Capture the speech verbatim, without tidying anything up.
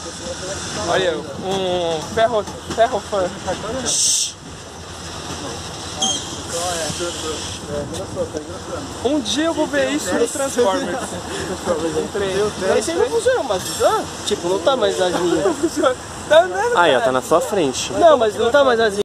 Olha, um ferro, ferro fã. Um dia eu vou ver isso no Transformers. Esse aí não funciona mais, funciona? Tipo, não tá mais as linhas. Não funciona. Tá andando, aí, ó, tá na sua frente. Não, mas não tá mais as linhas.